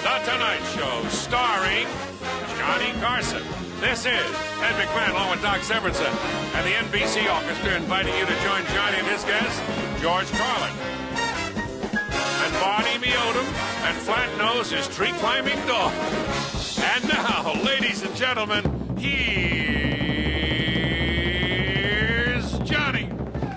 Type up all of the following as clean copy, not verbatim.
The Tonight Show, starring Johnny Carson. This is Ed McMahon along with Doc Severinsen and the NBC Orchestra inviting you to join Johnny and his guest, George Carlin. And Barney Odom and Flatnose, his tree-climbing dog. And now, ladies and gentlemen, here's Johnny.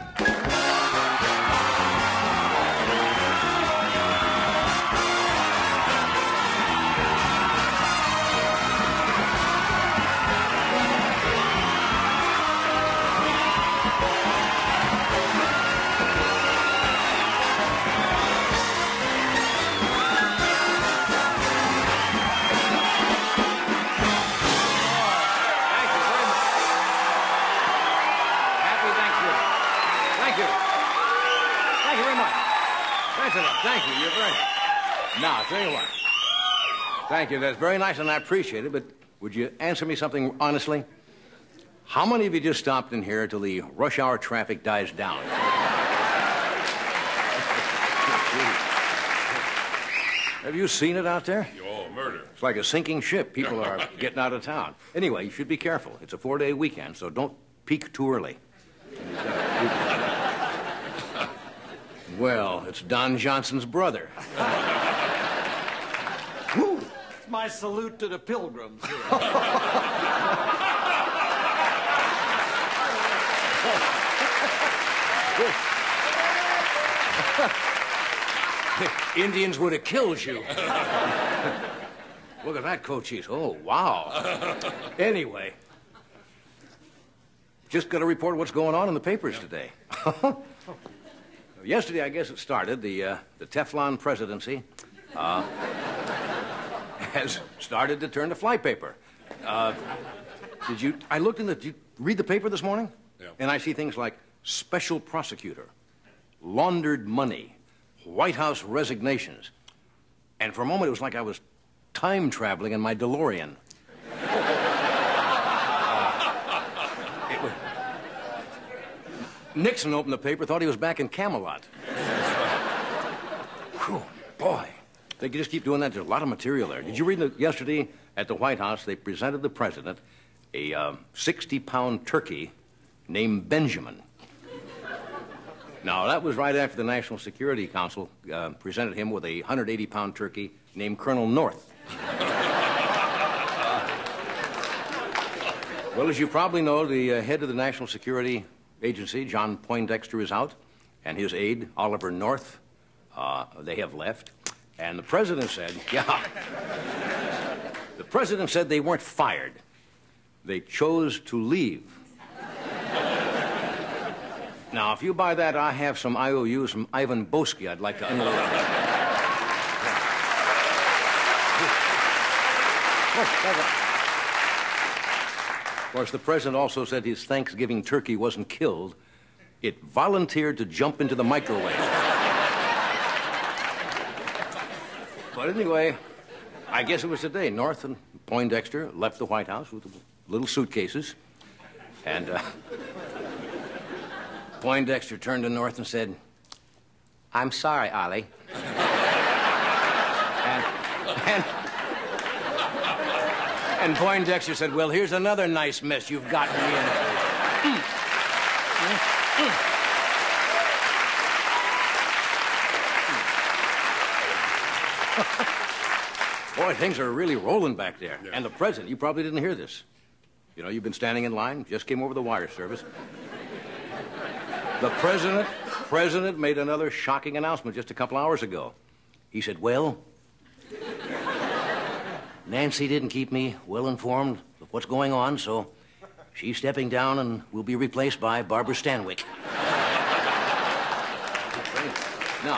Thank you. You're very... Now, I'll tell you what. Thank you. That's very nice, and I appreciate it, but would you answer me something honestly? How many of you just stopped in here till the rush hour traffic dies down? Have you seen it out there? Oh, murder. It's like a sinking ship. People are getting out of town. Anyway, you should be careful. It's a 4-day weekend, so don't peak too early. Well, it's Don Johnson's brother. Woo! It's my salute to the pilgrims here. Indians would have killed you. Look at that coat cheese. Oh, wow. Anyway, just got to report what's going on in the papers today. Yesterday, I guess it started, the Teflon presidency has started to turn to flypaper. I looked in did you read the paper this morning? Yeah. And I see things like special prosecutor, laundered money, White House resignations. And for a moment, it was like I was time traveling in my DeLorean. Nixon opened the paper, thought he was back in Camelot. Whew, boy, they could just keep doing that. There's a lot of material there. Did you read yesterday at the White House, they presented the president a 60-pound turkey named Benjamin. Now, that was right after the National Security Council presented him with a 180-pound turkey named Colonel North. Well, as you probably know, the head of the National Security Agency, John Poindexter, is out, and his aide, Oliver North, they have left. And the president said, the president said they weren't fired. They chose to leave. Now, if you buy that, I have some IOUs from Ivan Boesky I'd like to unload. Of course, the president also said his Thanksgiving turkey wasn't killed. It volunteered to jump into the microwave. But anyway, I guess it was today. North and Poindexter left the White House with little suitcases. And Poindexter turned to North and said, "I'm sorry, Ollie." And Poindexter said, "Well, here's another nice mess you've gotten me in." Boy, things are really rolling back there. Yeah. And the president, you probably didn't hear this. You know, you've been standing in line, just came over the wire service. The president made another shocking announcement just a couple hours ago. He said, "Well, Nancy didn't keep me well informed of what's going on, so she's stepping down and will be replaced by Barbara Stanwyck." Now,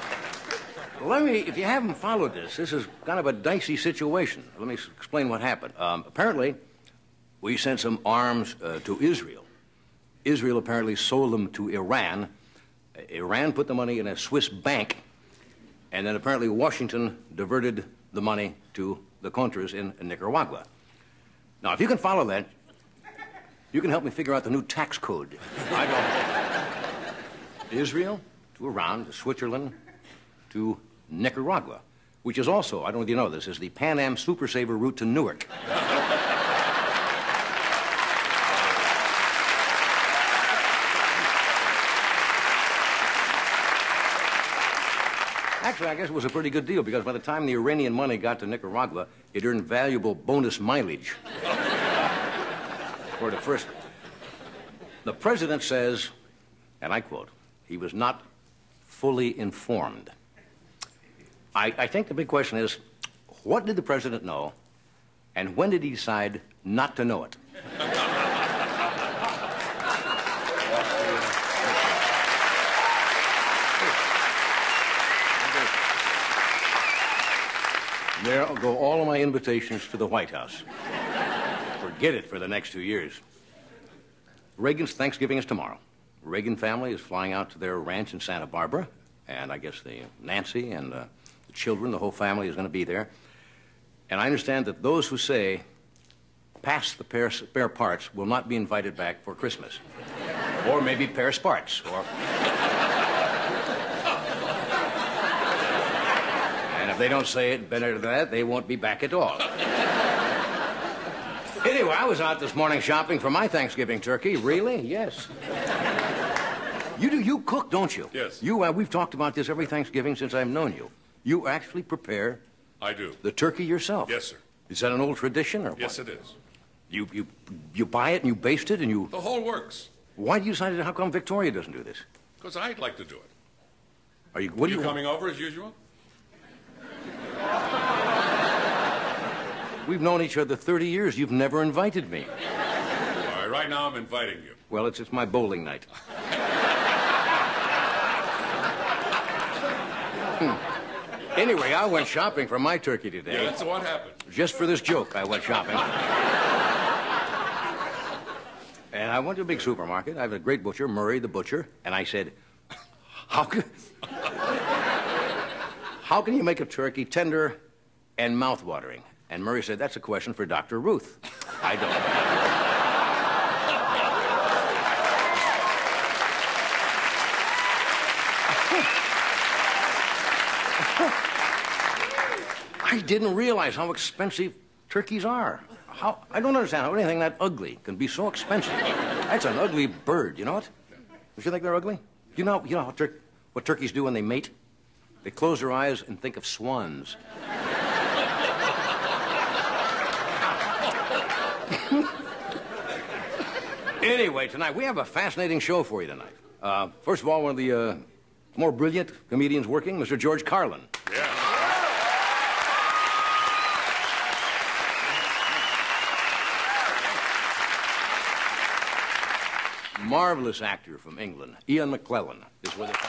if you haven't followed this is kind of a dicey situation. Let me explain what happened. Apparently, we sent some arms to Israel. Israel apparently sold them to Iran. Iran put the money in a Swiss bank, and then apparently Washington diverted the money to the Contras in Nicaragua. Now, if you can follow that, you can help me figure out the new tax code. I don't... Israel to Iran to Switzerland to Nicaragua, which is also, I don't know if you know this, is the Pan Am Super Saver route to Newark. Actually, I guess it was a pretty good deal because by the time the Iranian money got to Nicaragua, it earned valuable bonus mileage. For the first... The president says, and I quote, he was not fully informed. I think the big question is, what did the president know, and when did he decide not to know it? There go all of my invitations to the White House. Forget it for the next 2 years. Reagan's Thanksgiving is tomorrow. Reagan family is flying out to their ranch in Santa Barbara, and I guess Nancy and the children, the whole family is going to be there. And I understand that those who say pass the spare parts will not be invited back for Christmas. Or maybe spare parts, or... And if they don't say it better than that, they won't be back at all. Anyway, I was out this morning shopping for my Thanksgiving turkey. Really? Yes. You cook, don't you? Yes. We've talked about this every Thanksgiving since I've known you. You actually prepare... I do. The turkey yourself? Yes, sir. Is that an old tradition, or what? Yes, it is. You buy it and you baste it and you... The whole works. Why do you decide... How come Victoria doesn't do this? Because I'd like to do it. Are you... What Are are you coming over as usual? We've known each other 30 years. You've never invited me. All right, right now I'm inviting you. Well, it's my bowling night. Anyway, I went shopping for my turkey today. Yeah, that's what happened. Just for this joke, I went shopping. And I went to a big supermarket. I have a great butcher, Murray the butcher, and I said, how can you make a turkey tender and mouth-watering? And Murray said, that's a question for Dr. Ruth. I don't. I didn't realize how expensive turkeys are. I don't understand how anything that ugly can be so expensive. That's an ugly bird, you know it? Don't you think they're ugly? You know what turkeys do when they mate? They close their eyes and think of swans. Anyway, tonight, we have a fascinating show for you tonight. First of all, one of the more brilliant comedians working, Mr. George Carlin. Yeah. Marvelous actor from England, Ian McClellan, is with us.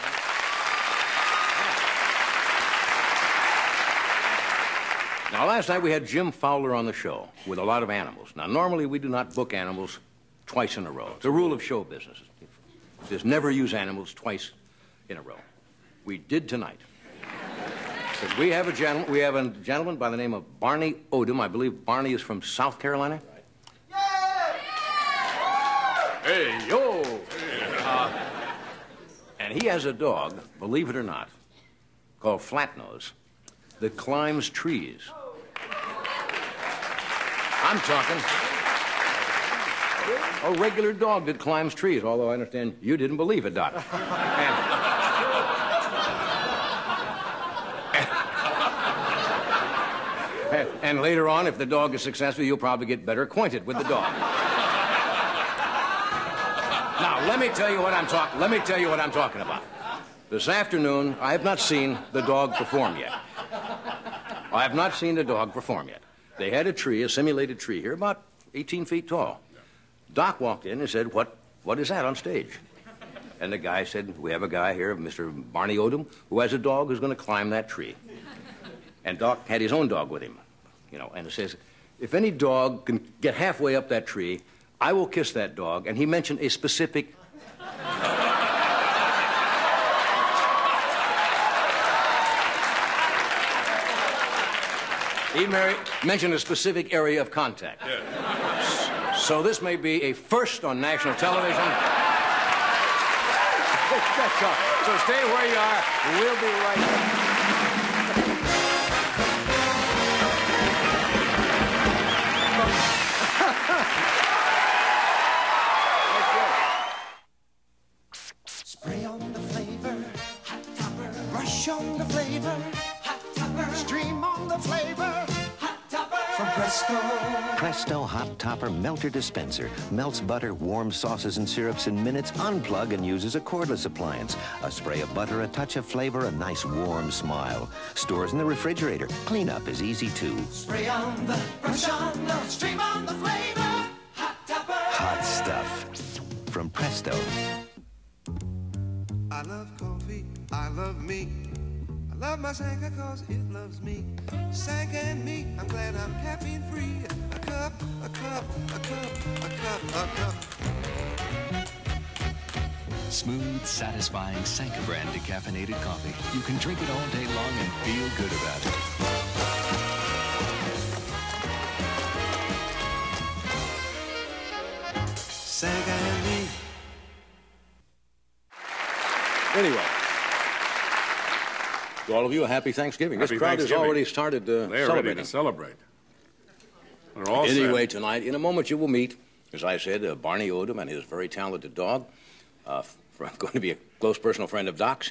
Now, last night we had Jim Fowler on the show with a lot of animals. Now, normally we do not book animals twice in a row. It's a rule of show business. Just never use animals twice in a row. We did tonight. We have a gentleman by the name of Barney Odom. I believe Barney is from South Carolina. Hey, yo! And he has a dog, believe it or not, called Flatnose, that climbs trees. I'm talking a regular dog that climbs trees, although I understand you didn't believe it, Doc. And later on, if the dog is successful, you'll probably get better acquainted with the dog. Now, let me tell you what I'm talking about. This afternoon, I have not seen the dog perform yet. I have not seen the dog perform yet. They had a tree, a simulated tree here, about 18 feet tall. Doc walked in and said, what is that on stage? And the guy said, we have a guy here, Mr. Barney Odom, who has a dog who's going to climb that tree. And Doc had his own dog with him, and it says, if any dog can get halfway up that tree, I will kiss that dog. And he mentioned a specific... He mentioned a specific area of contact. Yeah. So this may be a first on national television. So stay where you are. We'll be right back. Spray on the flavor, hot topper. Brush on the flavor, hot topper. Stream on the flavor, hot topper. From Presto. Presto Hot Topper Melter Dispenser. Melts butter, warms sauces and syrups in minutes. Unplug and uses a cordless appliance. A spray of butter, a touch of flavor, a nice warm smile. Stores in the refrigerator. Cleanup is easy too. Spray on the, brush on the, stream on the flavor, hot topper. Hot stuff. From Presto. I love coffee, I love me. I love my Sanka cause it loves me. Sanka and me, I'm glad I'm caffeine free. A cup, a cup, a cup, a cup, a cup. Smooth, satisfying Sanka brand decaffeinated coffee. You can drink it all day long and feel good about it. Sanka and me. Anyway, to all of you, a happy Thanksgiving. Happy This crowd Thanksgiving. has already started They're ready celebrating. to celebrate. They're all Anyway, set. tonight, in a moment, you will meet, as I said, Barney Odom and his very talented dog. Going to be a close personal friend of Doc's.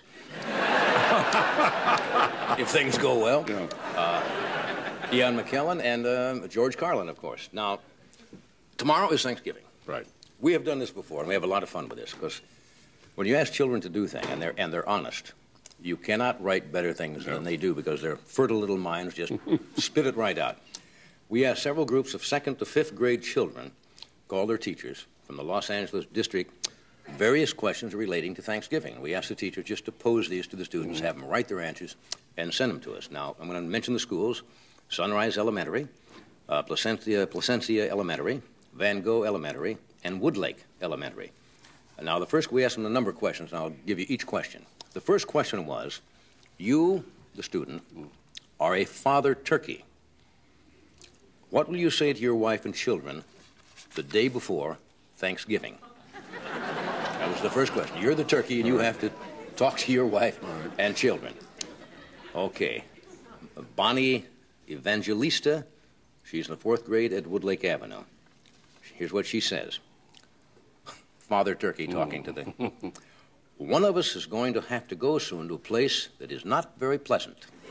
If things go well. Yeah. Ian McKellen and George Carlin, of course. Now, tomorrow is Thanksgiving. Right. We have done this before, and we have a lot of fun with this, because when you ask children to do things, and they're honest, you cannot write better things than they do, because their fertile little minds just spit it right out. We asked several groups of 2nd to 5th grade children, called their teachers, from the Los Angeles district, various questions relating to Thanksgiving. We asked the teachers just to pose these to the students, have them write their answers, and send them to us. Now, I'm going to mention the schools: Sunrise Elementary, Placencia Elementary, Van Gogh Elementary, and Woodlake Elementary. Now, we asked them a number of questions, and I'll give you each question. The first question was, you, the student, are a father turkey. What will you say to your wife and children the day before Thanksgiving? That was the first question. You're the turkey, and you have to talk to your wife and children. Okay. Bonnie Evangelista, she's in the 4th grade at Woodlake Avenue. Here's what she says. Father Turkey talking to the... One of us is going to have to go soon to a place that is not very pleasant.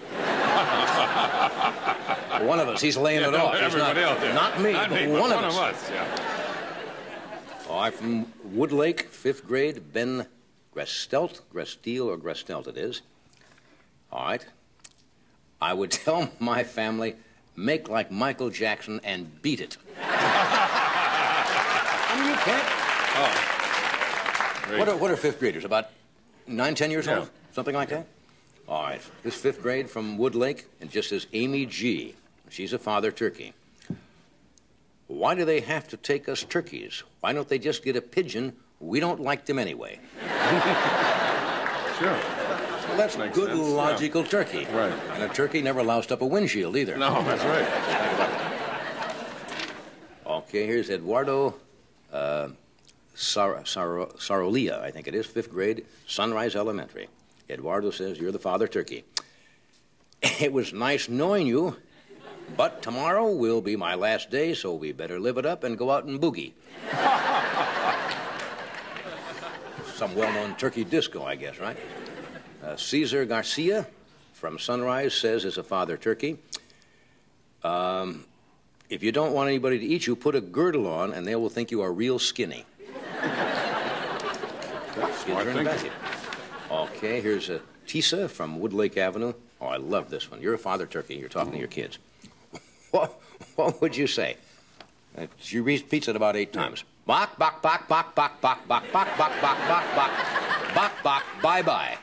One of us. He's laying it off. He's Everybody else. Yeah. Not me, Not but me, one but of us. Yeah. All right, from Woodlake, 5th grade, Ben Grestelt, or Grestelt it is. All right. I would tell my family, make like Michael Jackson and beat it. I mean, you can't. Oh. What are 5th graders? About 9, 10 years old? Something like that? All right. This 5th grade from Woodlake, and just says Amy G. She's a father turkey. Why do they have to take us turkeys? Why don't they just get a pigeon? We don't like them anyway. Sure. Well, that's Makes good, sense, logical turkey. Right. And a turkey never loused up a windshield either. No, that's right. Okay, here's Eduardo Sarolia, I think it is, 5th grade, Sunrise Elementary. Eduardo says, you're the father turkey. It was nice knowing you, but tomorrow will be my last day, so we better live it up and go out and boogie. Some well-known turkey disco, I guess, right? Cesar Garcia from Sunrise says, as a father turkey, if you don't want anybody to eat you, put a girdle on, and they will think you are real skinny. Smart thinking. Okay, here's a Tisa from Woodlake Avenue. Oh, I love this one. You're a father turkey. You're talking to your kids. What would you say? She repeats it about 8 times. Bok, bok, bok, bok, bok, bok, bok, bok, bok, bok, bok, bok, bok, bok, bye-bye.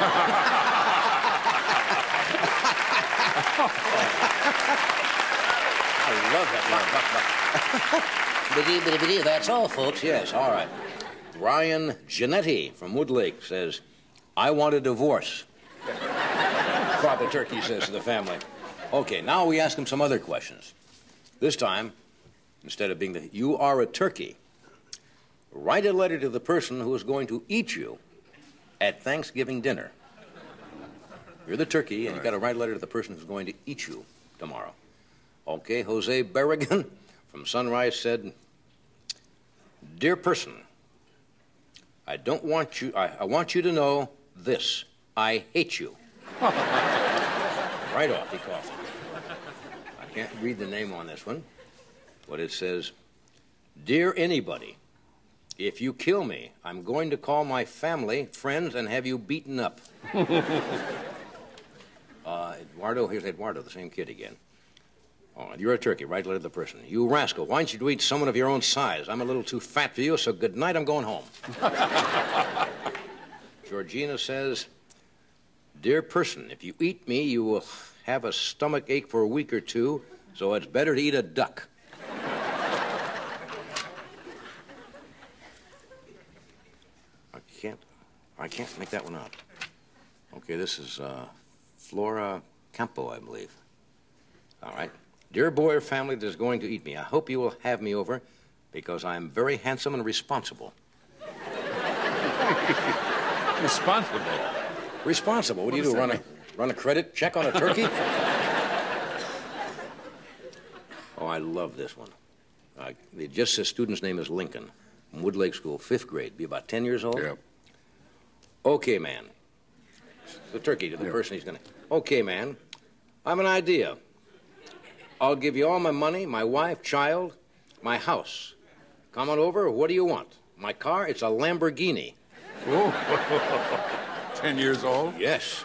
I love that. Biddy, biddy, biddy. That's all, folks. Yes, all right. Ryan Giannetti from Woodlake says, I want a divorce. Father Turkey says to the family. Okay, now we ask him some other questions. This time, instead of being you are a turkey, write a letter to the person who is going to eat you at Thanksgiving dinner. You're the turkey, and you've got to write a letter to the person who's going to eat you tomorrow. Okay, Jose Berrigan from Sunrise said, Dear person, I don't want you, I want you to know this. I hate you. Right off, he coughs. I can't read the name on this one, but it says, Dear anybody, if you kill me, I'm going to call my family, friends, and have you beaten up. Eduardo, here's Eduardo, the same kid again. Oh, you're a turkey, right letter to the person. You rascal, why don't you eat someone of your own size? I'm a little too fat for you, so good night, I'm going home. Georgina says, Dear person, if you eat me, you will have a stomach ache for a week or two, so it's better to eat a duck. I can't make that one out. Okay, this is Flora Campo, I believe. All right. Dear boy or family that is going to eat me, I hope you will have me over because I am very handsome and responsible. Responsible? Responsible? What do you do, run a credit check on a turkey? Oh, I love this one. It just says student's name is Lincoln. From Woodlake School, 5th grade. Be about 10 years old? Yep. Okay, man. The turkey to the person he's going to... Okay, man. I have an idea. I'll give you all my money, my wife, child, my house. Come on over. What do you want? My car? It's a Lamborghini. Oh. 10 years old? Yes.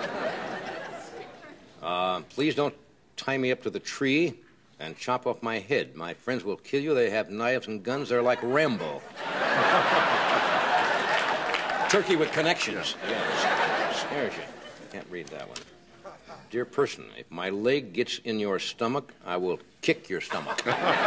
Please don't tie me up to the tree and chop off my head. My friends will kill you. They have knives and guns. They're like Rambo. Turkey with connections. Yes. Scares you. Can't read that one. Dear person, if my leg gets in your stomach, I will kick your stomach.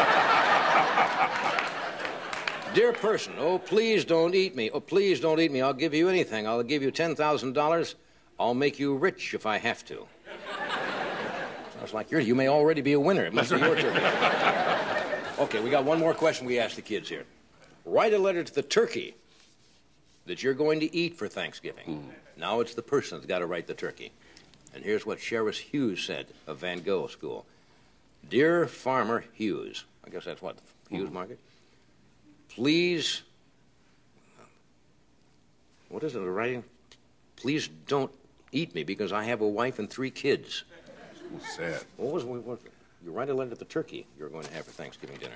Dear person, oh, please don't eat me. Oh, please don't eat me. I'll give you anything. I'll give you $10,000. I'll make you rich if I have to. Sounds like you may already be a winner. It must be your turkey. Okay, we got one more question we ask the kids here. Write a letter to the turkey that you're going to eat for Thanksgiving. Now it's the person that's got to write the turkey. And here's what Sheriff Hughes said of Van Gogh School. Dear Farmer Hughes, I guess that's what, Hughes Market? Please, what is it, the writing? Please don't eat me because I have a wife and 3 kids. Sad. What you write a letter to the turkey you're going to have for Thanksgiving dinner.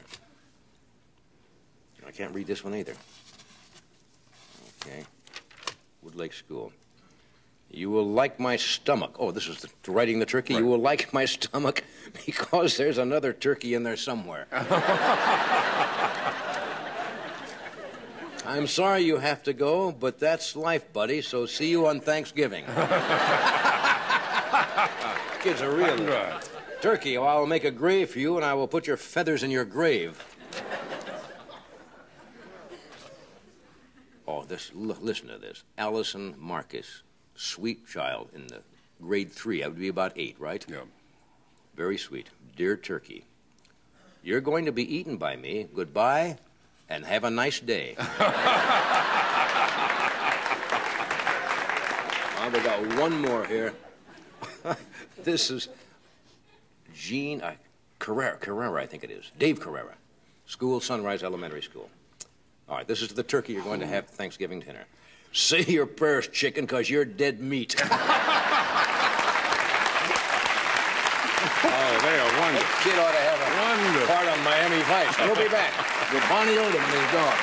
I can't read this one either. Okay. Woodlake School. You will like my stomach. Oh, this is writing the turkey. Right. You will like my stomach because there's another turkey in there somewhere. I'm sorry you have to go, but that's life, buddy, so see you on Thanksgiving. Kids are real. Turkey, well, I'll make a grave for you, and I will put your feathers in your grave. Oh, listen to this. Allison Marcus. Sweet child in the grade 3. That would be about 8, right? Yeah. Very sweet. Dear Turkey, you're going to be eaten by me. Goodbye, and have a nice day. We got one more here. This is Gene Carrera, I think it is. Dave Carrera. School, Sunrise Elementary School. All right, this is the turkey you're going to have Thanksgiving dinner. Say your prayers, chicken, because you're dead meat. Oh, they are wonderful. That kid ought to have a part on Miami Vice. We'll be back with Barney Odom and his dog.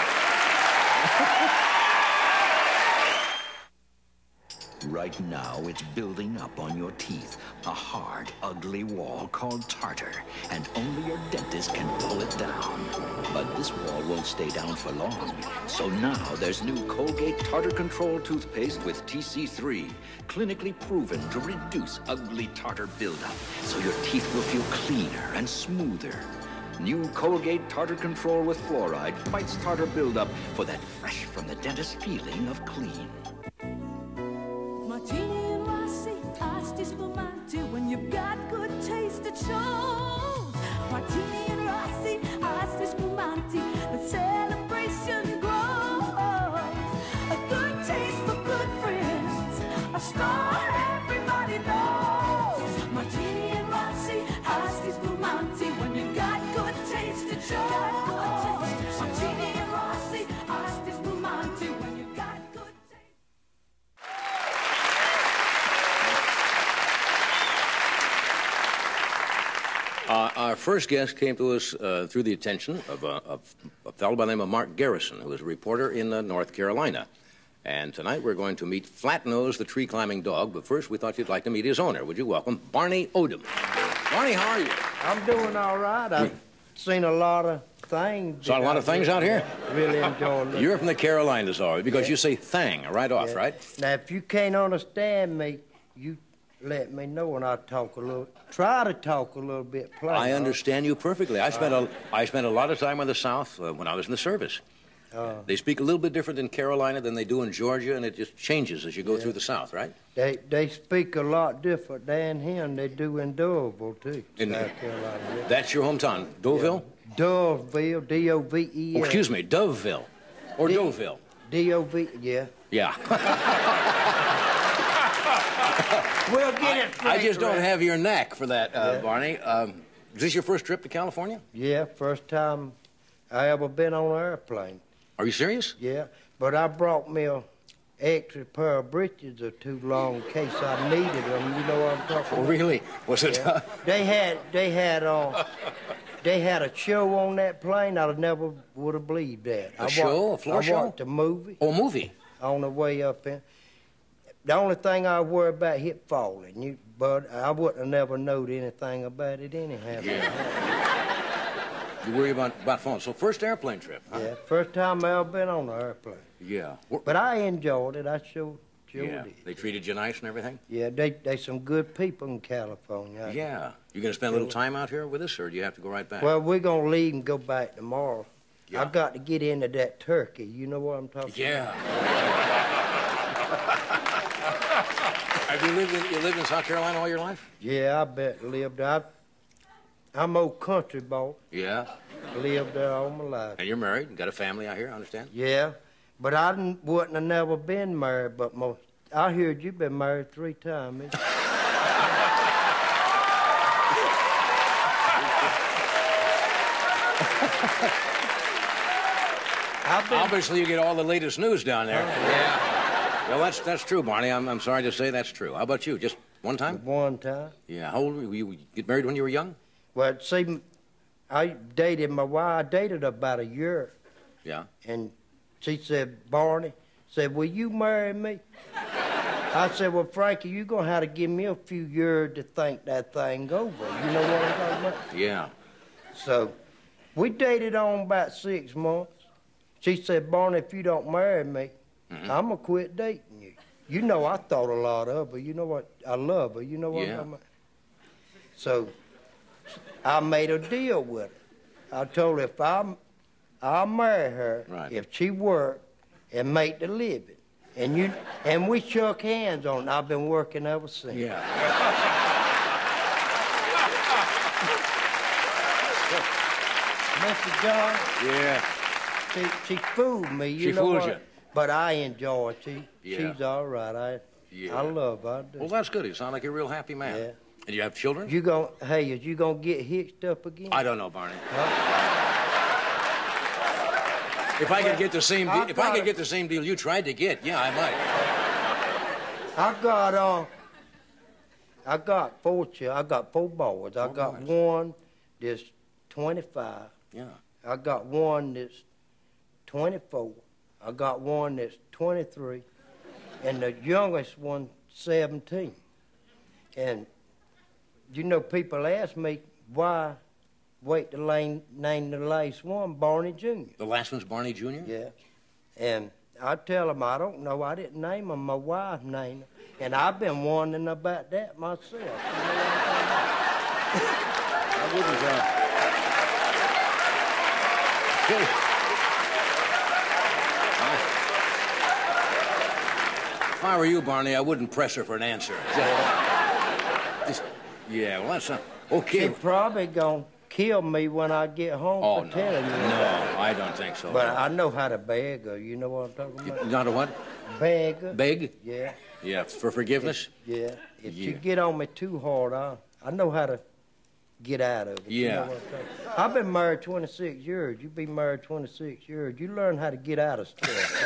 Right now, it's building up on your teeth. A hard, ugly wall called tartar, and only your dentist can pull it down. But this wall won't stay down for long. So now there's new Colgate Tartar Control toothpaste with TC3, clinically proven to reduce ugly tartar buildup, so your teeth will feel cleaner and smoother. New Colgate Tartar Control with fluoride fights tartar buildup for that fresh from the dentist feeling of clean. When you've got good taste, it shows. Martini and Rossi, iced spumante, the celebration grows. A good taste for good friends, a star everybody knows. Martini and Rossi, iced spumante, when you've got good taste, it shows. Martini and Rossi. first guest came to us through the attention of a fellow by the name of Mark Garrison, who is a reporter in North Carolina. And tonight we're going to meet Flatnose, the tree-climbing dog. But first, we thought you'd like to meet his owner. Would you welcome Barney Odom? Barney, how are you? I'm doing all right. I've seen a lot of things. Saw a lot of things out here? Really enjoyed it. You're from the Carolinas, all right, because you say thang right off, right? Now, if you can't understand me, you let me know and I'll try to talk a little bit plain. I understand you perfectly. I spent a lot of time in the South when I was in the service. They speak a little bit different in Carolina than they do in Georgia, and it just changes as you go through the South, right? They speak a lot different down here than they do in Doveville, too. South Carolina. Yeah. That's your hometown, Doveville? Yeah. Doveville, D-O-V-E-L. Oh, excuse me, Doveville. Or Doveville. D-O-V, yeah. Yeah. We'll get it straight. I just don't have your knack for that, Barney. Is this your first trip to California? Yeah, first time I ever been on an airplane. Are you serious? Yeah, but I brought me a extra pair of breeches or two long in case I needed them. You know what I'm talking about? Oh, really? Was it? Yeah. They had a show on that plane. I never would have believed that. A show? A floor show? I watched a movie. Oh, a movie? On the way up in. The only thing I worry about hip falling. But I wouldn't have never known anything about it anyhow. Yeah. You worry about falling. So first airplane trip, huh? Yeah, first time I ever been on an airplane. Yeah. But I enjoyed it. I sure did. They treated you nice and everything? Yeah, they some good people in California. Yeah. You going to spend a little time out here with us, or do you have to go right back? Well, we're going to leave and go back tomorrow. Yeah. I got to get into that turkey. You know what I'm talking about? Yeah. Have you lived in South Carolina all your life? Yeah, I bet lived. I'm old country boy. Yeah. Lived there all my life. And you're married and got a family out here, I understand? Yeah, but I wouldn't have never been married. But I heard you've been married 3 times. Obviously, you get all the latest news down there. Yeah. Well, that's true, Barney. I'm sorry to say that's true. How about you? Just one time? One time. Yeah. How old were you? You get married when you were young? Well, see, I dated my wife. I dated her about a year. Yeah. And she said, Barney, will you marry me? I said, well, Frankie, you're going to have to give me a few years to think that thing over. You know what I'm talking about? Yeah. So we dated on about 6 months. She said, Barney, if you don't marry me, I'm going to quit dating you. You know I thought a lot of her. You know what? I love her. You know what I'm talking about? So I made a deal with her. I told her if I'll marry her if she worked and make the living. And we shook hands on it. I've been working ever since. Yeah. Mr. John? Yeah. She fooled me. You know fooled what? you. But I enjoy her. She's all right. I love her. I do. Well, that's good. You sound like a real happy man. Yeah. And you have children? Is you gonna get hitched up again? I don't know, Barney. If I could get the same deal you tried to get, yeah, I might. I got 4 children. I got 4 boys. I got one that's 25. Yeah. I got one that's 24. I got one that's 23, and the youngest one 17. And you know, people ask me why wait to name the last one Barney Jr. The last one's Barney Jr.? Yeah. And I tell them I don't know. I didn't name them. My wife named them. And I've been wondering about that myself. You know what I wouldn't If I were you, Barney, I wouldn't press her for an answer. Yeah, well, that's not... Okay. She's probably going to kill me when I get home for telling you that. No, I don't think so. But I know how to beg her. You know what I'm talking about? Not a what? Beg her. Beg? Yeah. Yeah, for forgiveness? If you get on me too hard, I know how to get out of it. Yeah. You know what I'm talking about? I've been married 26 years. You've been married 26 years. You learn how to get out of stuff.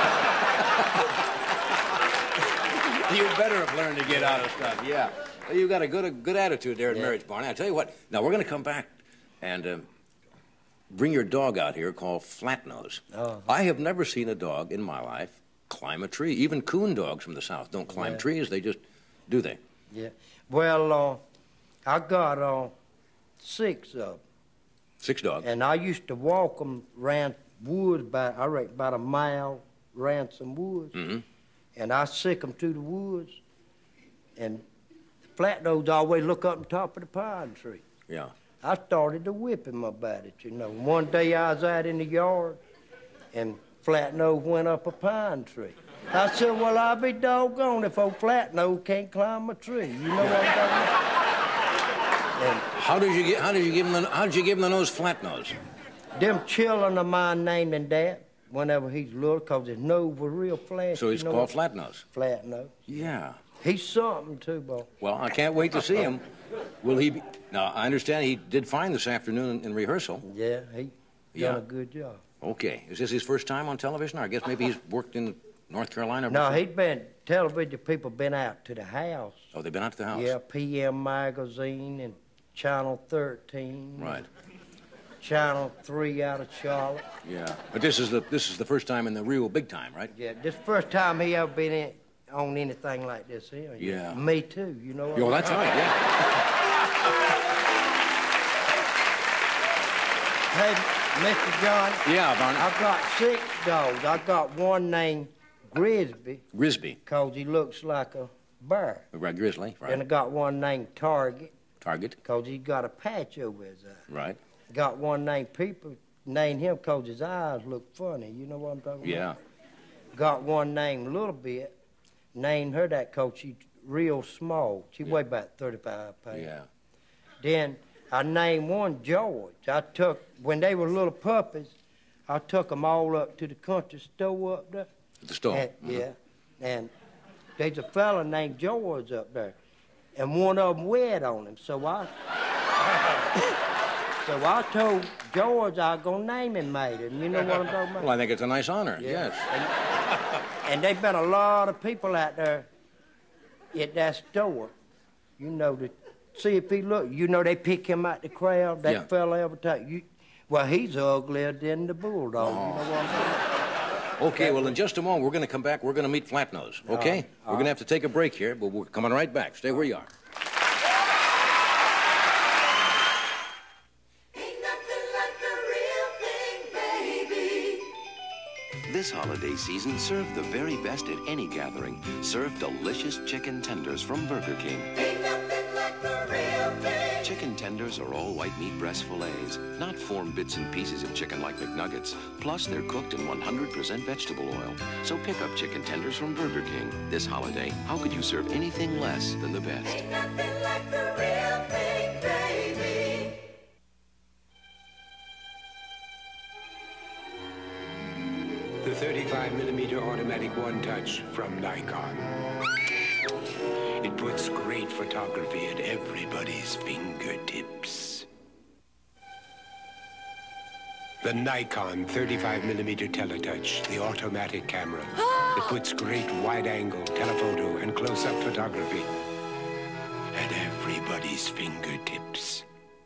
You better have learned to get out of stuff, yeah. Well, you've got a good attitude there in marriage, Barney. I tell you what, now we're going to come back and bring your dog out here called Flatnose. I have never seen a dog in my life climb a tree. Even coon dogs from the South don't climb trees. They just, do they? Yeah. Well, I got 6 of them. 6 dogs? And I used to walk them around woods, I reckon about a mile around some woods. Mm-hmm. And I sick them to the woods. And Flatnose always look up on top of the pine tree. Yeah. I started to whip him about it, you know. One day I was out in the yard, and Flatnose went up a pine tree. I said, well, I'll be doggone if old Flatnose can't climb a tree. You know what I'm talking about? And how did you give him the nose Flatnose? Them children of mine named him that whenever he's little, because his nose was real flat. So he's called Flatnose? Flatnose. Yeah. He's something, too, boy. Well, I can't wait to see him. Will he be... Now, I understand he did fine this afternoon in rehearsal. Yeah, he done a good job. Okay. Is this his first time on television? Or I guess maybe he's worked in North Carolina No, before? he'd been... Television people been out to the house. Oh, they've been out to the house? Yeah, PM Magazine and Channel 13. Right. Channel 3 out of Charlotte. Yeah. But this is the first time in the real big time, right? Yeah, this first time he ever been on anything like this here. Yeah. Me too, you know what Oh, that's right, yeah. Hey, Mr. John. Yeah, Barney. I got 6 dogs. I got one named Grisby. Grisby. Because he looks like a bear. Right, Grizzly, right. Then I got one named Target. Target. Because he got a patch over his eye. Right. Got one named People. Named him because his eyes look funny. You know what I'm talking about? Yeah. Got one named Little Bit. Named her that because she's real small. She weighed about 35 pounds. Yeah. Then I named one George. When they were little puppies, I took them all up to the country store up there. The store? Yeah. And there's a fella named George up there. And one of them wed on him. So I told George I was going to name him later. You know what I'm talking about? Well, I think it's a nice honor, Yeah. yes. And there's been a lot of people out there at that store, you know, to see if he look. You know, they pick him out the crowd, that fella every time. Well, he's uglier than the bulldog. You know what I'm saying? Okay, well, in just a moment, we're going to come back. We're going to meet Flatnose, okay? We're going to have to take a break here, but we're coming right back. Stay where you are. This holiday season, serve the very best at any gathering. Serve delicious chicken tenders from Burger King. Ain't nothing like the real thing. Chicken tenders are all white meat breast fillets, not formed bits and pieces of chicken like McNuggets. Plus, they're cooked in 100% vegetable oil. So pick up chicken tenders from Burger King. This holiday, how could you serve anything less than the best? Ain't nothing like the real thing, baby. The 35mm automatic one-touch from Nikon. It puts great photography at everybody's fingertips. The Nikon 35mm Teletouch, the automatic camera. It puts great wide-angle telephoto and close-up photography at everybody's fingertips.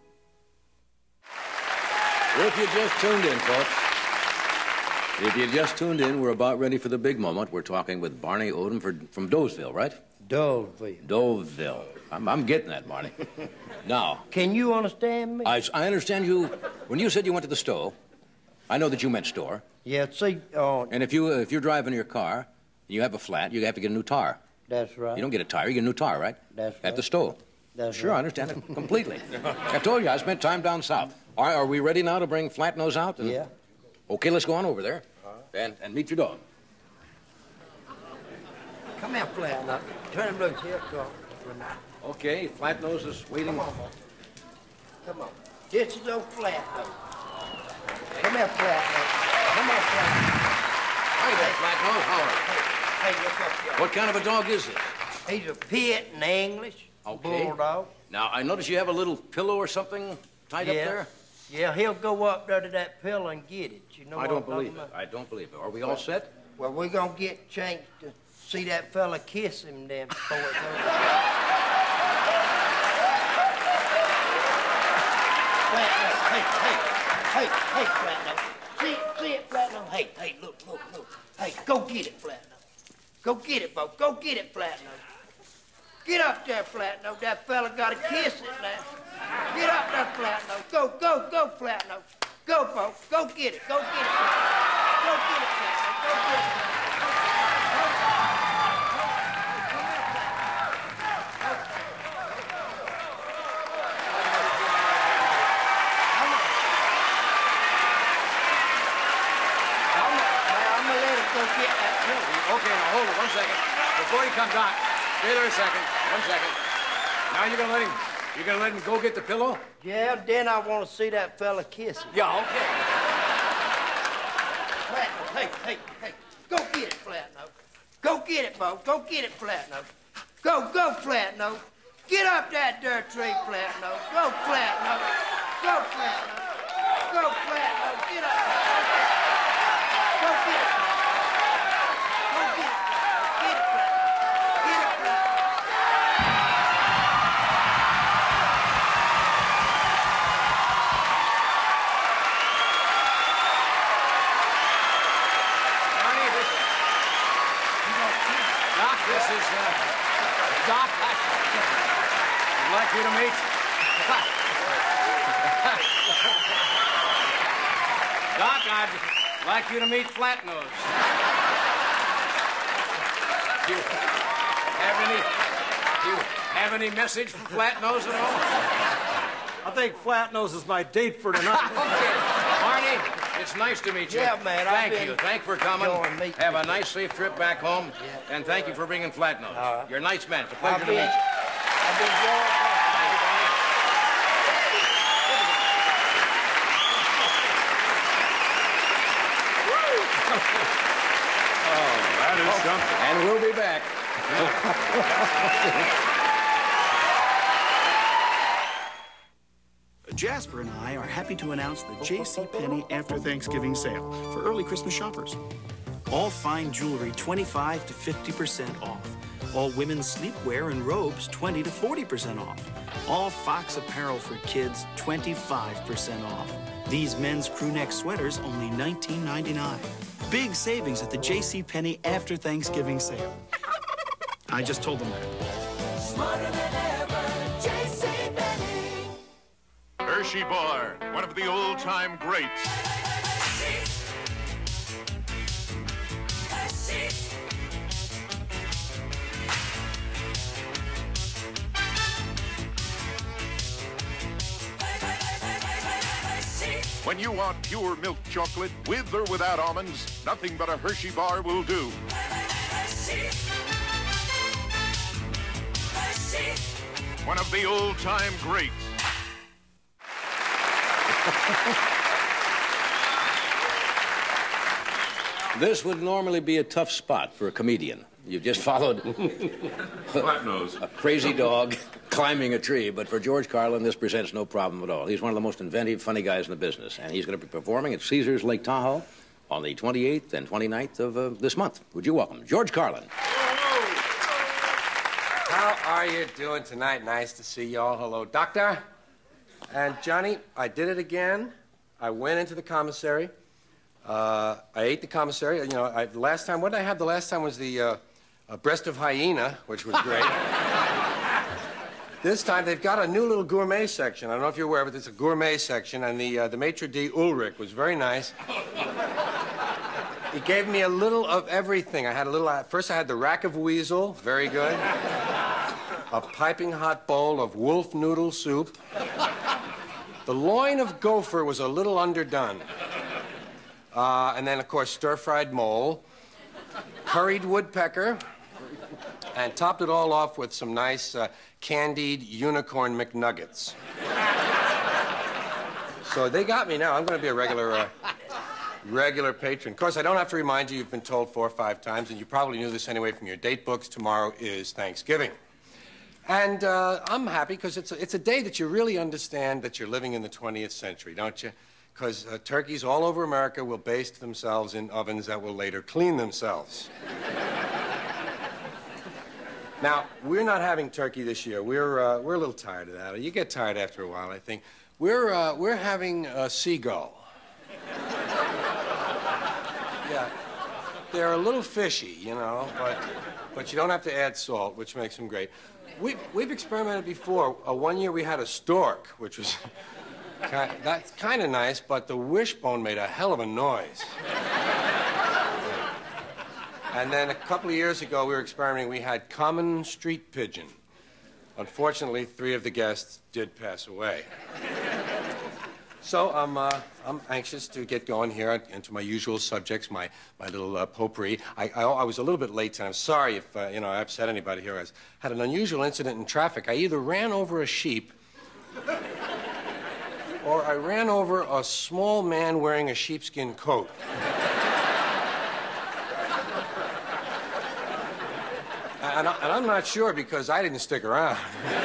If you just tuned in, folks. If you just tuned in, we're about ready for the big moment. We're talking with Barney Odom from Dovesville, right? Dovesville. I'm getting that, Barney. Now. Can you understand me? I understand you. When you said you went to the store, I know that you meant store. Yeah, see. And if you're driving your car, and you have a flat, you have to get a new tire. That's right. You don't get a tire, you get a new tire, right? That's right. At the store. That's sure, right. I understand it completely. I told you, I spent time down south. All right, are we ready now to bring Flatnose out? Yeah. Okay, let's go on over there and meet your dog. Come here, Flatnose. Turn him loose here, Carl. Okay, Flatnose is waiting. Come on. This is old Flatnose. Come here, Flatnose. Come on, Flatnose. Hi there, Flatnose. How are you? Hey, look up here. What kind of a dog is this? He's a pit in English. Okay. Bulldog. Now, I notice you have a little pillow or something tied up there. Yeah, he'll go up there to that pillow and get it. You know I what don't I'm believe talking it. about? I don't believe it. Are we all set? Well, we're going to get a chance to see that fella kiss him then before it's over. Hey, Flatnose. See it, Flatnose? Hey, look. Hey, go get it, Flatnose. Go get it, Bo. Go get it, Flatnose. Get up there, Flatnose. That fella got to kiss it now. Get up there, Flatnose. Go, Flatnose. Go, Bo. Go get it. Go get it, Flatnose. Go get it, Flatnose. Go get it. Okay, now hold it 1 second. Before he comes out, stay there a second. 1 second. Now you're gonna let him go get the pillow? Yeah, then I want to see that fella kiss it. Yeah, okay. Flatnose, hey. Go get it, Flatnose. Go get it, Bo. Go get it, Flatnose. Go, Flatnose. Get up that dirt tree, Flatnose. Go, Flatnose. Go, Flatnose. Go, Flatnose. Get up there. Go get it. Doc, I'd like you to meet... Doc, I'd like you to meet Flatnose. Do you have any message from Flatnose at all? I think Flatnose is my date for tonight. Okay. Barney, it's nice to meet you. Yeah, man. Thank you. Thanks for coming. Have a nice, safe trip back home. Yeah. And thank you for bringing Flatnose. You're a nice man. It's a pleasure to meet you. I've been enjoying Oh, that is something. And we'll be back. Jasper and I are happy to announce the JCPenney After Thanksgiving sale for early Christmas shoppers. All fine jewelry 25 to 50% off. All women's sleepwear and robes 20 to 40% off. All Fox apparel for kids 25% off. These men's crew neck sweaters only $19.99. Big savings at the JCPenney After Thanksgiving sale. I just told them that. Smarter than ever, JCPenney. Hershey Bar, one of the old-time greats. When you want pure milk chocolate, with or without almonds, nothing but a Hershey bar will do. One of the old-time greats. This would normally be a tough spot for a comedian. You've just followed Flatnose. A crazy dog climbing a tree, but for George Carlin, this presents no problem at all. He's one of the most inventive, funny guys in the business, and he's going to be performing at Caesars Lake Tahoe on the 28th and 29th of this month. Would you welcome George Carlin? How are you doing tonight? Nice to see y'all. Hello, Doctor. And Johnny, I did it again. I went into the commissary. I ate the commissary. You know, the last time, what did I have the last time was the breast of hyena, which was great. This time, they've got a new little gourmet section. I don't know if you're aware of it. It's a gourmet section, and the maitre d' Ulrich was very nice. He gave me a little of everything. I had a little... First, I had the rack of weasel. Very good. A piping hot bowl of wolf noodle soup. The loin of gopher was a little underdone. And then, of course, stir-fried mole, curried woodpecker, and topped it all off with some nice candied unicorn McNuggets. So they got me now. I'm going to be a regular patron. Of course, I don't have to remind you. You've been told 4 or 5 times, and you probably knew this anyway from your date books. Tomorrow is Thanksgiving. And I'm happy because it's a day that you really understand that you're living in the 20th century, don't you? Because turkeys all over America will baste themselves in ovens that will later clean themselves. Now, we're not having turkey this year. We're a little tired of that. You get tired after a while, I think. We're having a seagull. Yeah, they're a little fishy, you know, but you don't have to add salt, which makes them great. We've experimented before. One year we had a stork, which was that's kind of nice, but the wishbone made a hell of a noise. And then a couple of years ago, we were experimenting. We had common street pigeon. Unfortunately, 3 of the guests did pass away. So I'm anxious to get going here into my usual subjects, my little potpourri. I was a little bit late tonight. I'm sorry if I upset anybody here. I had an unusual incident in traffic. I either ran over a sheep, or I ran over a small man wearing a sheepskin coat. And I'm not sure because I didn't stick around.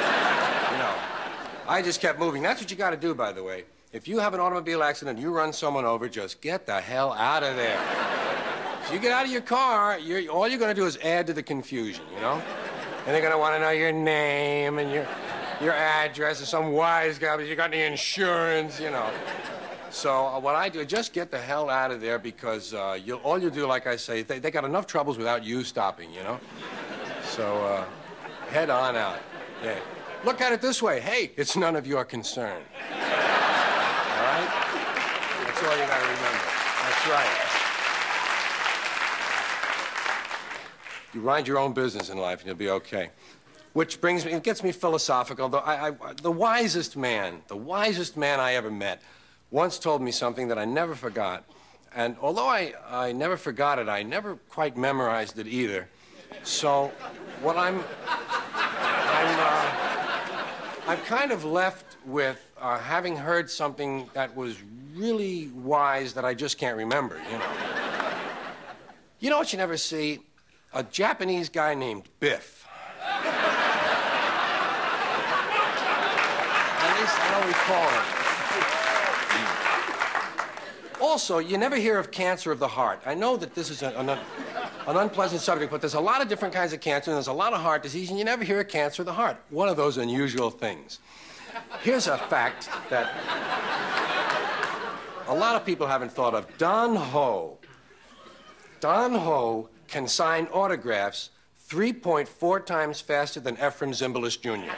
I just kept moving. That's what you got to do, by the way. If you have an automobile accident, you run someone over, just get the hell out of there. If you get out of your car, all you're going to do is add to the confusion, you know? And they're going to want to know your name and your address, and some wise guy, but you got any insurance, you know? So what I do, just get the hell out of there because all you do, like I say, they got enough troubles without you stopping, you know? So head on out. Yeah. Look at it this way. Hey, it's none of your concern. All right? That's all you got to remember. That's right. You mind your own business in life and you'll be okay. Which brings me, it gets me philosophical. The wisest man I ever met once told me something that I never forgot. And although I never forgot it, I never quite memorized it either. So what I'm kind of left with having heard something that was really wise that I just can't remember, you know. You know what you never see? A Japanese guy named Biff. At least I don't recall him. Also, you never hear of cancer of the heart. I know that this is an unpleasant subject, but there's a lot of different kinds of cancer, and there's a lot of heart disease, and you never hear of cancer of the heart. One of those unusual things. Here's a fact that a lot of people haven't thought of. Don Ho can sign autographs 3.4 times faster than Ephraim Zimbalist Jr.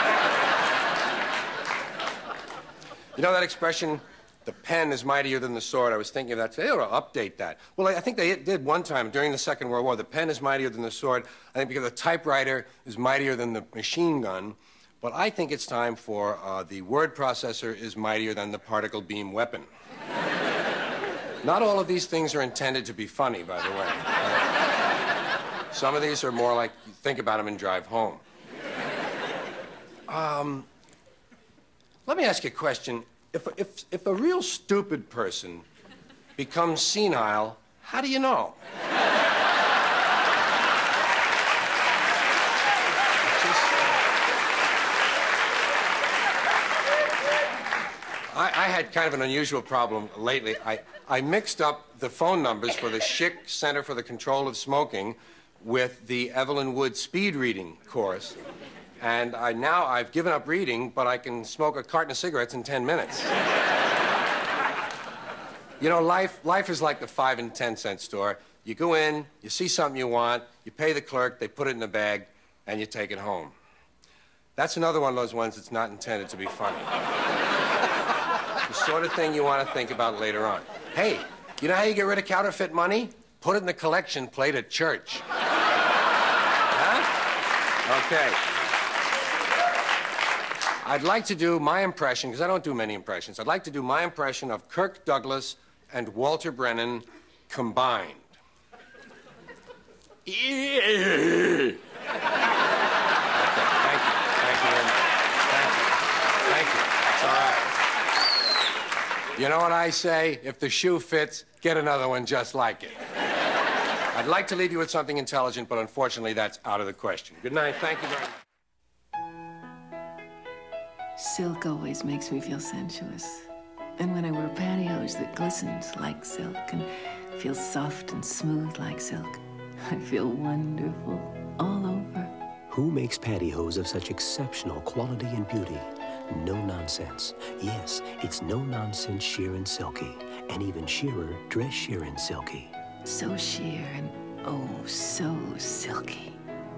You know that expression, the pen is mightier than the sword? I was thinking of that today. They ought to update that. Well, I think they did one time during the Second World War. The pen is mightier than the sword. I think because the typewriter is mightier than the machine gun. But I think it's time for the word processor is mightier than the particle beam weapon. Not all of these things are intended to be funny, by the way. Some of these are more like you think about them and drive home. Let me ask you a question. If a real stupid person becomes senile, how do you know? I had kind of an unusual problem lately. I mixed up the phone numbers for the Schick Center for the Control of Smoking with the Evelyn Wood speed reading course. And I've given up reading, but I can smoke a carton of cigarettes in 10 minutes. You know, life is like the 5 and 10 cent store. You go in, you see something you want, you pay the clerk, they put it in a bag, and you take it home. That's another one of those ones that's not intended to be funny. The sort of thing you want to think about later on. Hey, you know how you get rid of counterfeit money? Put it in the collection plate at church. Huh? Okay. I'd like to do my impression, because I don't do many impressions. I'd like to do my impression of Kirk Douglas and Walter Brennan combined. Okay, thank you. Thank you very much. Thank you. It's all right. You know what I say? If the shoe fits, get another one just like it. I'd like to leave you with something intelligent, but unfortunately, that's out of the question. Good night. Thank you very much. Silk always makes me feel sensuous. And when I wear pantyhose that glistens like silk and feel soft and smooth like silk, I feel wonderful all over. Who makes pantyhose of such exceptional quality and beauty? No nonsense. Yes, it's no nonsense sheer and silky. And even sheerer dress sheer and silky. So sheer and oh, so silky.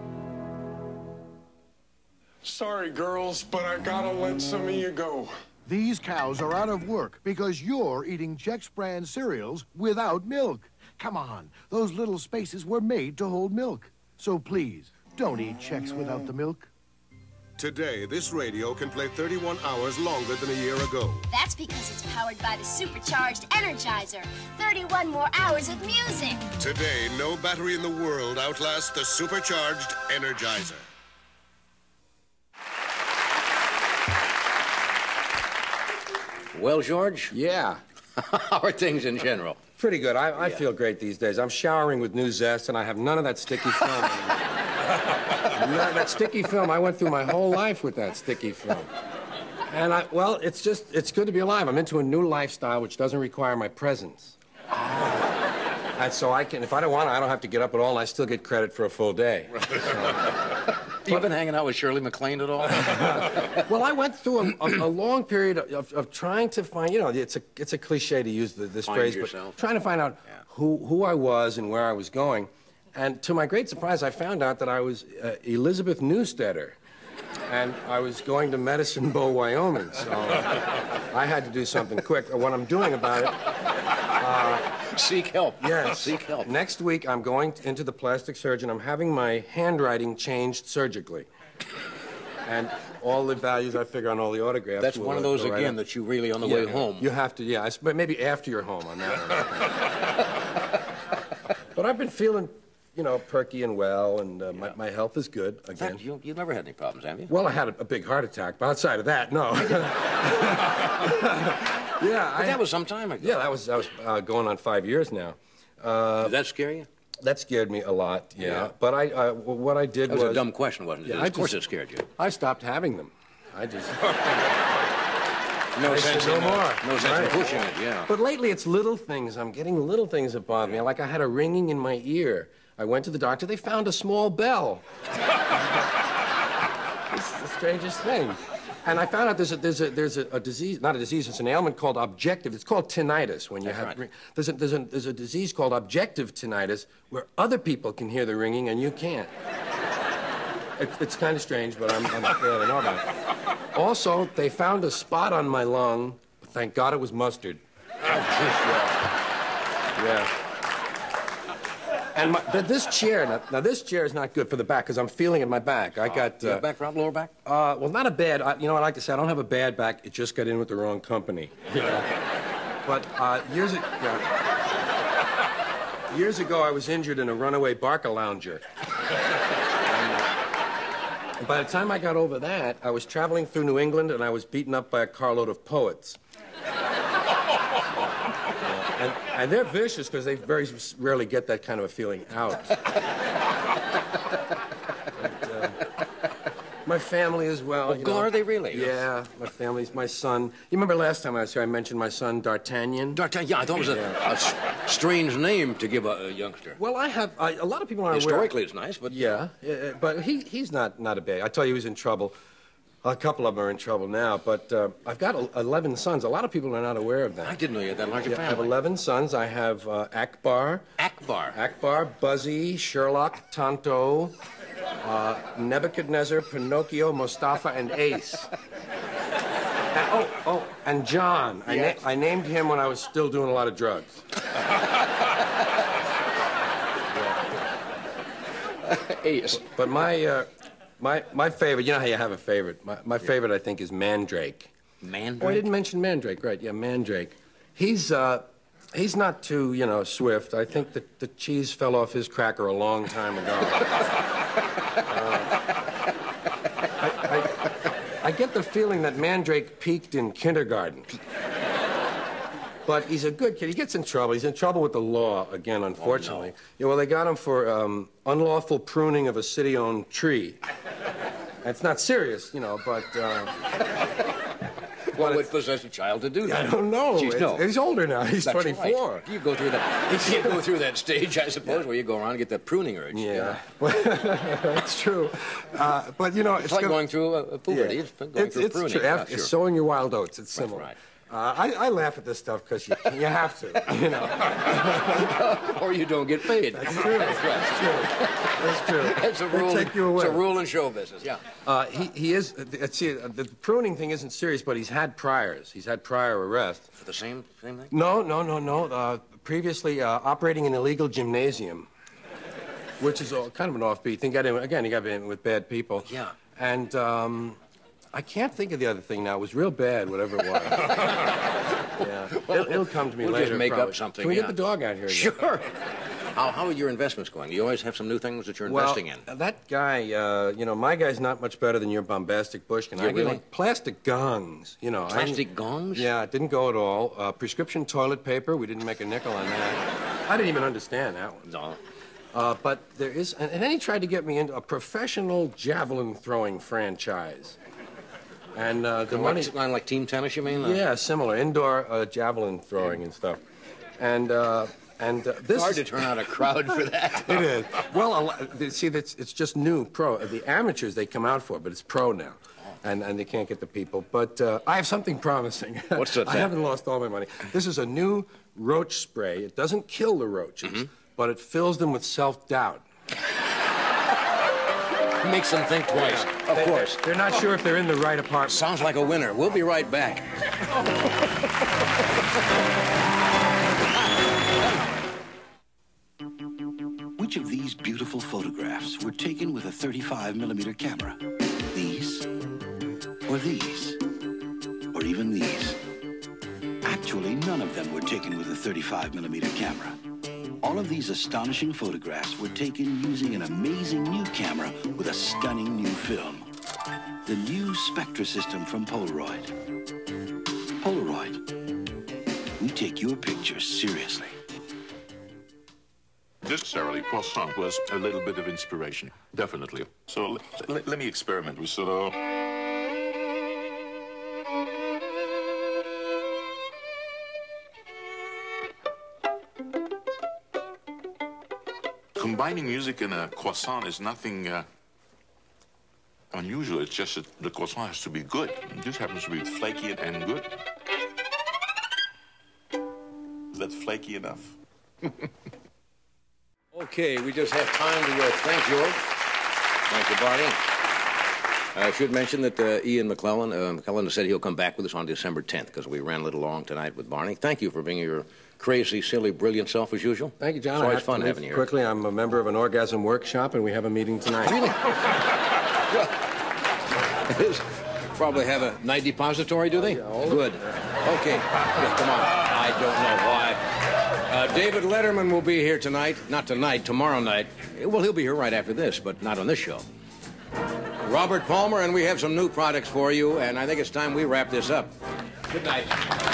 Sorry, girls, but I gotta let some of you go. These cows are out of work because you're eating Chex brand cereals without milk. Come on, those little spaces were made to hold milk. So please, don't eat Chex without the milk. Today, this radio can play 31 hours longer than a year ago. That's because it's powered by the supercharged Energizer. 31 more hours of music. Today, no battery in the world outlasts the supercharged Energizer. Well, George? Yeah. How are things in general? Pretty good. I feel great these days. I'm showering with new zest, and I have none of that sticky film anymore. That sticky film, I went through my whole life with that sticky film. And well, it's good to be alive. I'm into a new lifestyle which doesn't require my presence. And so if I don't want to, I don't have to get up at all, and I still get credit for a full day. You been hanging out with Shirley MacLaine at all? Well, I went through a long period of trying to find, you know, it's a cliche to use this phrase, yourself. but trying to find out who I was and where I was going. And to my great surprise, I found out that I was Elizabeth Newsteader. And I was going to Medicine Bow, Wyoming, so I had to do something quick. What I'm doing about it... Seek help. Yes. Seek help. Next week, I'm going into the plastic surgeon. I'm having my handwriting changed surgically. And all the values I figure on all the autographs... That's one of those, again, that you really, on the way home... You have to, yeah. But maybe after you're home on that one. But I've been feeling... You know, perky and well, and my health is good again. In fact, you've never had any problems, have you? Well, I had a big heart attack, but outside of that, no. Yeah, but that was some time ago. Yeah, that was going on 5 years now. Did that scare you? That scared me a lot. Yeah. But what I did was a dumb question, wasn't it? Yeah, of course, it scared you. I stopped having them. I just. No sense in more. No sense in pushing it. Yeah. But lately, it's little things. I'm getting little things that bother me. Like I had a ringing in my ear. I went to the doctor. They found a small bell. It's the strangest thing. And I found out there's a disease, not a disease, it's an ailment called objective. It's called tinnitus. When you have there's a disease called objective tinnitus where other people can hear the ringing and you can't. It's kind of strange, but I'm glad I know about it. Also, they found a spot on my lung. Thank God it was mustard. Yeah. And this chair, now this chair is not good for the back because I'm feeling in my back. I got... back problem, lower back? Well, not a bad... you know what I like to say? I don't have a bad back. It just got in with the wrong company. But years ago, I was injured in a runaway Barca lounger. And by the time I got over that, I was traveling through New England and I was beaten up by a carload of poets. And they're vicious because they very rarely get that kind of a feeling out. My family as well. Oh, are they really? Yeah, my family's my son. You remember last time I was here, I mentioned my son, D'Artagnan? D'Artagnan, yeah, I thought it was a strange name to give a youngster. Well, I have, a lot of people aren't Historically, it's nice, but... Yeah, but he's not a bad... I tell you, he was in trouble. A couple of them are in trouble now, but I've got 11 sons. A lot of people are not aware of that. I didn't know you had that large a family. I have 11 sons. I have Akbar. Akbar, Buzzy, Sherlock, Tonto, Nebuchadnezzar, Pinocchio, Mustafa, and Ace. And John. Yes. I named him when I was still doing a lot of drugs. Ace. But my favorite, you know how you have a favorite? My favorite, I think, is Mandrake. Mandrake? Oh, I didn't mention Mandrake, right? Yeah, Mandrake. He's not too, swift. I think the cheese fell off his cracker a long time ago. I get the feeling that Mandrake peaked in kindergarten. But he's a good kid. He gets in trouble. He's in trouble with the law, again, unfortunately. Oh, no. Yeah, well, they got him for unlawful pruning of a city-owned tree. It's not serious, but... What would possess a child to do that? I don't know. Geez, no. He's older now. He's That's 24. Right. You go through that. You can't go through that stage, I suppose, where you go around and get that pruning urge. Yeah, that's true. But you know, it's like going through a puberty. Yeah. It's going through pruning. True. Yeah, It's sowing your wild oats. It's similar. That's right. I laugh at this stuff because you have to, you know. Or you don't get paid. That's true. That's right. That's true. That's a rule. Take you away. It's a rule in show business. Yeah. He is. See, the pruning thing isn't serious, but he's had priors. He's had prior arrests for the same thing. No. Previously, operating an illegal gymnasium, which is kind of an offbeat thing. He got in with bad people. Yeah. And I can't think of the other thing now. It was real bad, whatever it was. Yeah. It'll come to me we'll later. Just make probably. up something. Can we get the dog out here again? Sure. How are your investments going? Do you always have some new things that you're investing in? That guy, you know, my guy's not much better than your bombastic Bushkin. Yeah, really? Like plastic gongs, you know. Plastic gongs? Yeah, it didn't go at all. Prescription toilet paper, we didn't make a nickel on that. I didn't even understand that one. No. But there is, and then he tried to get me into a professional javelin throwing franchise. And the money... Like team tennis, you mean? Yeah, similar. Indoor javelin throwing and stuff. And this it's hard to turn out a crowd for that. It is. Well, see, it's just new pro. The amateurs, they come out for it, but it's pro now. And they can't get the people. But I have something promising. What's that? I haven't lost all my money. This is a new roach spray. It doesn't kill the roaches, but it fills them with self-doubt. Makes them think twice. Of course. They're not sure if they're in the right apartment. Sounds like a winner. We'll be right back. Which of these beautiful photographs were taken with a 35mm camera? These? Or these? Or even these? Actually, none of them were taken with a 35mm camera. All of these astonishing photographs were taken using an amazing new camera with a stunning new film. The new Spectra system from Polaroid. Polaroid. We take your pictures seriously. Necessarily, croissant was a little bit of inspiration, definitely. So let me experiment with sort of... Combining music and a croissant is nothing unusual. It's just that the croissant has to be good. This happens to be flaky and good. Is that flaky enough? Okay, we just have time to thank George. Thank you, Barney. I should mention that Ian McClellan said he'll come back with us on December 10th because we ran a little long tonight with Barney. Thank you for being your crazy, silly, brilliant self as usual. Thank you, John. It's always fun having you here. Quickly, I'm a member of an orgasm workshop, and we have a meeting tonight. Really? Probably have a night depository, do they? Good. Okay. Come on. I don't know why. David Letterman will be here tonight. Not tonight, tomorrow night. Well, he'll be here right after this, but not on this show. Robert Palmer, and we have some new products for you, and I think it's time we wrap this up. Good night.